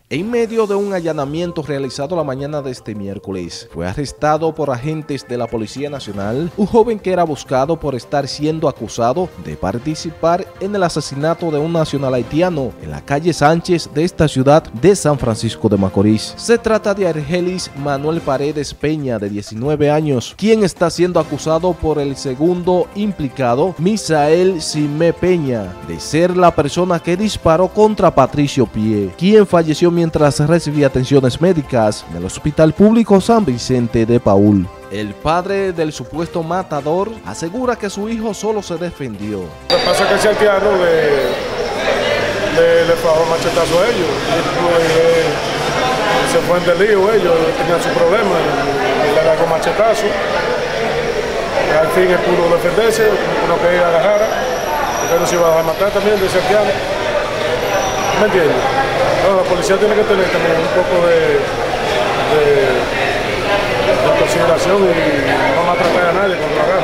En medio de un allanamiento realizado la mañana de este miércoles, fue arrestado por agentes de la Policía Nacional un joven que era buscado por estar siendo acusado de participar en el asesinato de un nacional haitiano en la calle Sánchez de esta ciudad de San Francisco de Macorís. Se trata de Argelis Manuel Paredes Peña, de 19 años, quien está siendo acusado por el segundo implicado, Misael Simé Peña, de ser la persona que disparó contra Patricio Pie, quien falleció mientras recibía atenciones médicas en el Hospital Público San Vicente de Paúl. El padre del supuesto matador asegura que su hijo solo se defendió. Lo que pasa es que ese haitiano le fajó machetazo a ellos. Se fue en delío, ellos tenían su problema y le agarró machetazo. Al fin él pudo defenderse, uno que ella agarrara, porque no se iba a matar también de ese haitiano. ¿Me entiendes? No, la policía tiene que tener también un poco de consideración y no maltratar a nadie cuando lo agarran.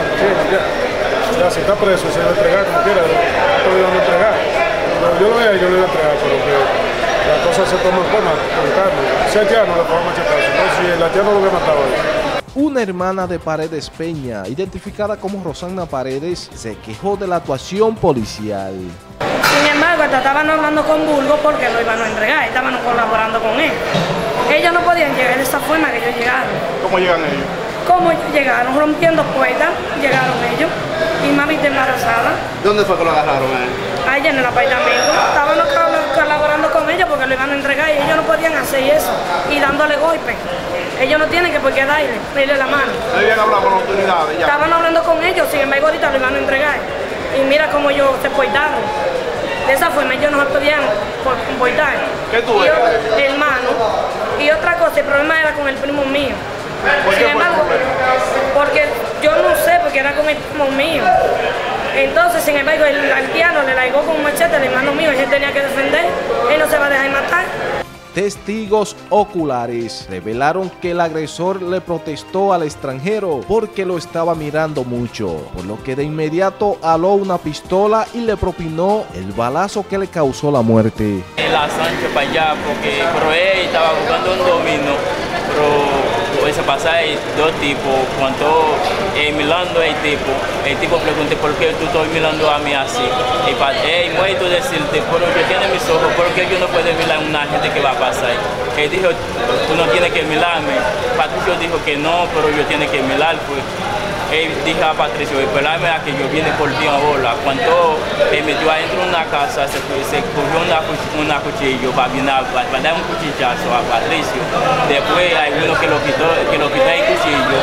Ya, si está preso, se debe entregar como quiera, estoy dando a entregar. Yo lo voy a entregar, pero que la cosa se toma en forma, con calma. Si haitiano le pongo machetazo, no, si el haitiano lo que mataba ahí. Una hermana de Paredes Peña, identificada como Rosana Paredes, se quejó de la actuación policial. Sin embargo, estaban hablando con Burgos porque lo iban a entregar, estaban colaborando con él. Ellos no podían llegar de esa forma que ellos llegaron. ¿Cómo llegan ellos? ¿Cómo llegaron? Rompiendo puertas, llegaron ellos. Y mami está embarazada. ¿Dónde fue que lo agarraron a él? Allá en el apartamento. Estaban colaborando con ellos porque lo iban a entregar y ellos no podían hacer eso. Y dándole golpes. Ellos no tienen que por qué darle la mano. ¿No habían hablado con autoridades ya? Estaban hablando con ellos, sin embargo ahorita lo iban a entregar. Y mira cómo ellos se portaron. De esa forma ellos no se podían comportar. ¿Qué tú eres? Hermano. Y otra cosa, el problema era con el primo mío. ¿Por qué Sin embargo, porque yo no sé, porque era con el primo mío. Entonces, sin embargo, el haitiano le largó con un machete al hermano mío, él tenía que defender, él no se va a dejar matar. Testigos oculares revelaron que el agresor le protestó al extranjero porque lo estaba mirando mucho, por lo que de inmediato aló una pistola y le propinó el balazo que le causó la muerte. La Sánchez para allá, porque él estaba buscando un domino, pero ese pasaje dos tipos, cuando mirando el tipo pregunté por qué tú estás mirando a mí así. Y muerto decirte, pero yo tiene mis ojos, ¿por qué yo no puedo mirar a una gente que va a pasar? Él dijo, tú no tienes que mirarme. Patricio dijo que no, pero yo tiene que mirar, pues. Él dijo a Patricio, esperame a que yo viene por ti ahora. Cuando él metió adentro de una casa, se cogió una cuchillo para dar un cuchillazo a Patricio. Después hay uno que lo quitó el cuchillo.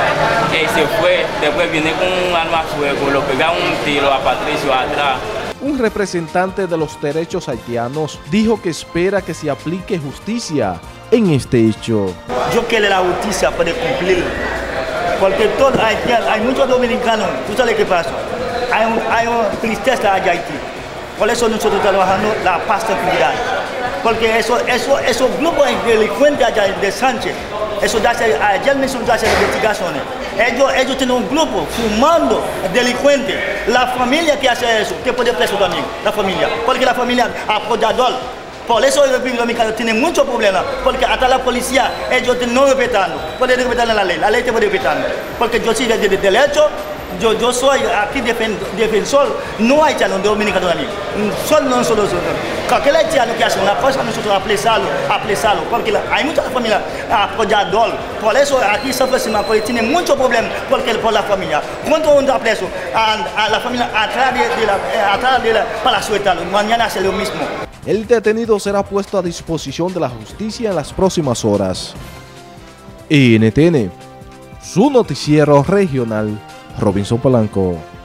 Él se fue, después viene con un arma a fuego, lo pegó un tiro a Patricio atrás. Un representante de los derechos haitianos dijo que espera que se aplique justicia en este hecho. Yo quiero la justicia para cumplir. Porque hay muchos dominicanos, ¿tú sabes qué pasa? Hay una tristeza allá en Haití. Por eso nosotros estamos trabajando la paz y tranquilidad. Porque esos grupos delincuentes allá de Sánchez, ayer mismo hacen investigaciones. Ellos tienen un grupo fumando delincuentes. La familia que hace eso, que puede preso también, la familia. Porque la familia apoyador. Por eso el República Dominicana tiene muchos problemas, porque hasta la policía, ellos no respetan, pueden respetar la ley te puede respetar. Porque yo soy de derecho, yo soy aquí defensor, no haitiano, dominicano también. No solo nosotros. Cualquier haitiano que hace una cosa, nosotros apresarlo, porque hay muchas familias apoyadoras. Por eso aquí San Francisco tiene muchos problemas por la familia. Cuando uno da preso a la familia atrás para sueltarlo, mañana hace lo mismo. El detenido será puesto a disposición de la justicia en las próximas horas. NTN, su noticiero regional, Robinson Polanco.